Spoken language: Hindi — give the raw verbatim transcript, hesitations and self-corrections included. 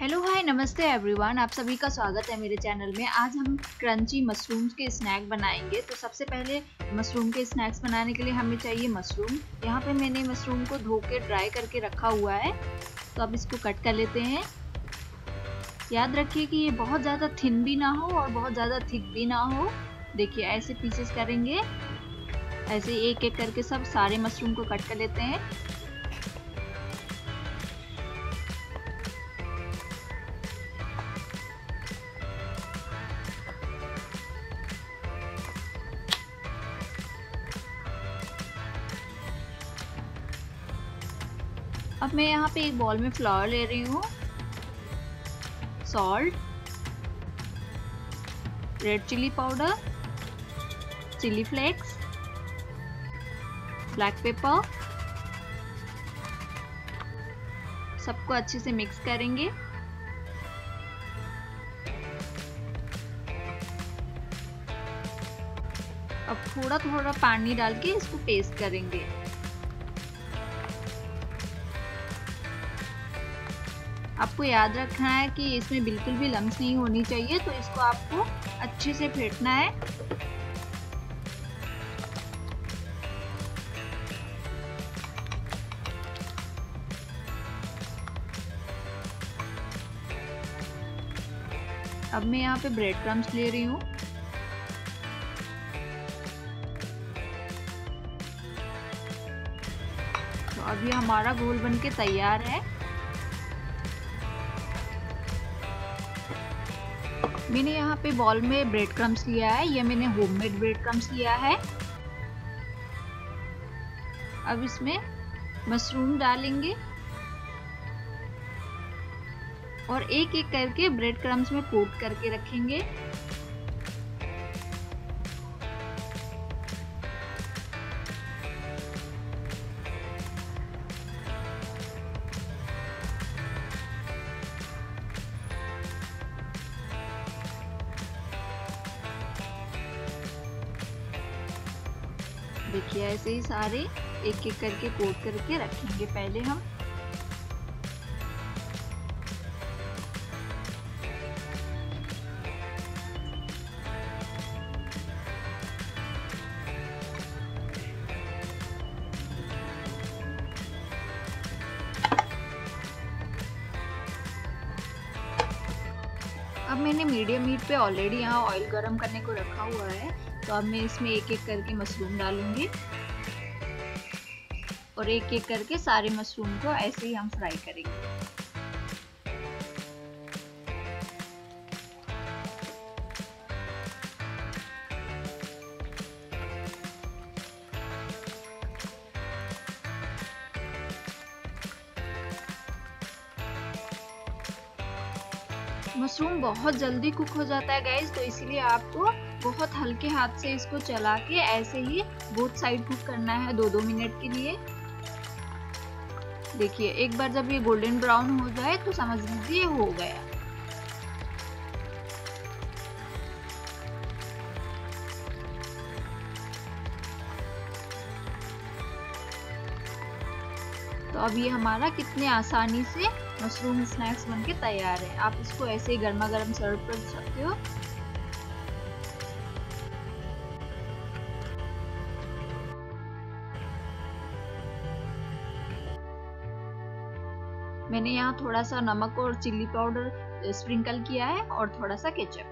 हेलो हाय नमस्ते एवरीवन, आप सभी का स्वागत है मेरे चैनल में। आज हम क्रंची मशरूम्स के स्नैक बनाएंगे। तो सबसे पहले मशरूम के स्नैक्स बनाने के लिए हमें चाहिए मशरूम। यहाँ पे मैंने मशरूम को धो के ड्राई करके रखा हुआ है। तो अब इसको कट कर लेते हैं। याद रखिए कि ये बहुत ज़्यादा थिन भी ना हो और बहुत ज़्यादा थिक भी ना हो। देखिए ऐसे पीसेस करेंगे, ऐसे एक एक करके सब सारे मशरूम को कट कर लेते हैं। अब मैं यहाँ पे एक बॉल में फ्लावर ले रही हूँ, salt, red chilli powder, chilli flakes, black pepper, सबको अच्छे से मिक्स करेंगे। अब थोड़ा थोड़ा पानी डाल के इसको पेस्ट करेंगे। आपको याद रखना है कि इसमें बिल्कुल भी लम्स नहीं होनी चाहिए, तो इसको आपको अच्छे से फेंटना है। अब मैं यहाँ पे ब्रेड क्रम्स ले रही हूँ। तो अब ये हमारा घोल बनके तैयार है। मैंने यहाँ पे बॉल में ब्रेड क्रम्स लिया है, ये मैंने होममेड ब्रेड क्रम्स लिया है। अब इसमें मशरूम डालेंगे और एक एक करके ब्रेड क्रम्स में कोट करके रखेंगे। देखिए ऐसे ही सारे एक एक करके कोट करके रखेंगे पहले हम। अब मैंने मीडियम हीट पे ऑलरेडी यहाँ ऑयल गरम करने को रखा हुआ है। तो अब मैं इसमें एक एक करके मशरूम डालूंगी और एक एक करके सारे मशरूम को ऐसे ही हम फ्राई करेंगे। मशरूम बहुत जल्दी कुक हो जाता है गाइस, तो इसीलिए आपको बहुत हल्के हाथ से इसको चला के ऐसे ही बोथ साइड कुक करना है दो दो मिनट के लिए। देखिए एक बार जब ये गोल्डन ब्राउन हो जाए तो समझ लीजिए हो गया। तो अब ये हमारा कितने आसानी से मशरूम स्नैक्स बनके तैयार है। आप इसको ऐसे ही गर्मा गर्म सर्व कर सकते हो। मैंने यहाँ थोड़ा सा नमक और चिल्ली पाउडर स्प्रिंकल किया है और थोड़ा सा केचप।